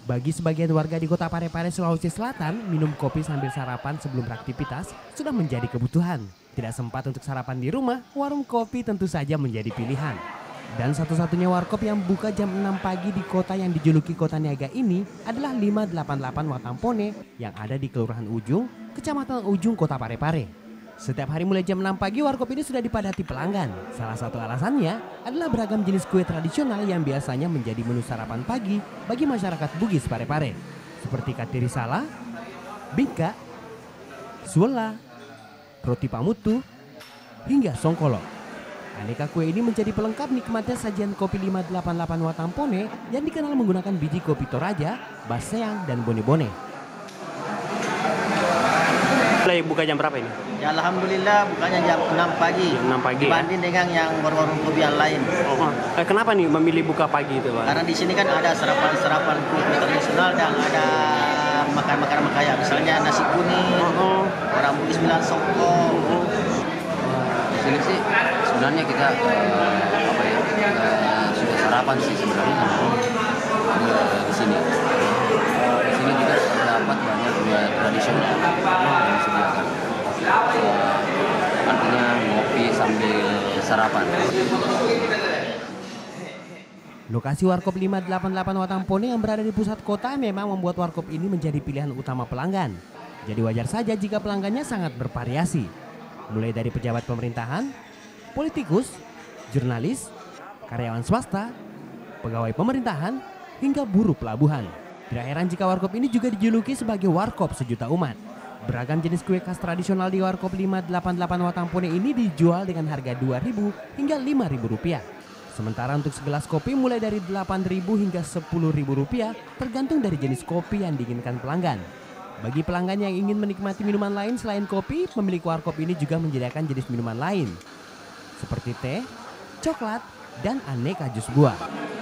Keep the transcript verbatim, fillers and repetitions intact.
Bagi sebagian warga di kota Parepare, Sulawesi Selatan, minum kopi sambil sarapan sebelum beraktivitas sudah menjadi kebutuhan. Tidak sempat untuk sarapan di rumah, warung kopi tentu saja menjadi pilihan. Dan satu-satunya warkop yang buka jam enam pagi di kota yang dijuluki Kota Niaga ini adalah lima delapan delapan Watampone yang ada di Kelurahan Ujung, Kecamatan Ujung, Kota Parepare. Setiap hari mulai jam enam pagi warkop ini sudah dipadati pelanggan. Salah satu alasannya adalah beragam jenis kue tradisional yang biasanya menjadi menu sarapan pagi bagi masyarakat Bugis Parepare. Seperti katiri sala, bingka, suela, roti pamutu, hingga songkolo. Aneka kue ini menjadi pelengkap nikmatnya sajian kopi lima delapan delapan Watampone yang dikenal menggunakan biji kopi Toraja, Baseang, dan Bone-Bone. Buka jam berapa ini? Ya, alhamdulillah bukanya jam enam pagi. Jam enam pagi dibanding ya? Dengan yang warung-warung kopi yang lain. Oh, eh, kenapa nih memilih buka pagi itu, Pak? Karena di sini kan ada sarapan-sarapan kue tradisional dan ada makan-makanan kaya. Misalnya nasi kuning, oh, oh. orang Bugis bilang songko. Oh. Di sini sih sebenarnya kita uh, apa ya uh, sudah sarapan sih sebenarnya uh, di sini. Uh, di sini juga terdapat banyak kue tradisional yang disediakan. Uh, artinya ngopi sambil sarapan. Lokasi warkop lima delapan delapan Watampone yang berada di pusat kota memang membuat warkop ini menjadi pilihan utama pelanggan. Jadi wajar saja jika pelanggannya sangat bervariasi. Mulai dari pejabat pemerintahan, politikus, jurnalis, karyawan swasta, pegawai pemerintahan, hingga buruh pelabuhan. Tidak heran jika warkop ini juga dijuluki sebagai warkop sejuta umat. Beragam jenis kue khas tradisional di warkop lima delapan delapan Watampone ini dijual dengan harga dua ribu hingga lima ribu rupiah. Sementara untuk segelas kopi mulai dari delapan ribu hingga sepuluh ribu rupiah tergantung dari jenis kopi yang diinginkan pelanggan. Bagi pelanggan yang ingin menikmati minuman lain selain kopi, pemilik warkop ini juga menyediakan jenis minuman lain seperti teh, coklat, dan aneka jus buah.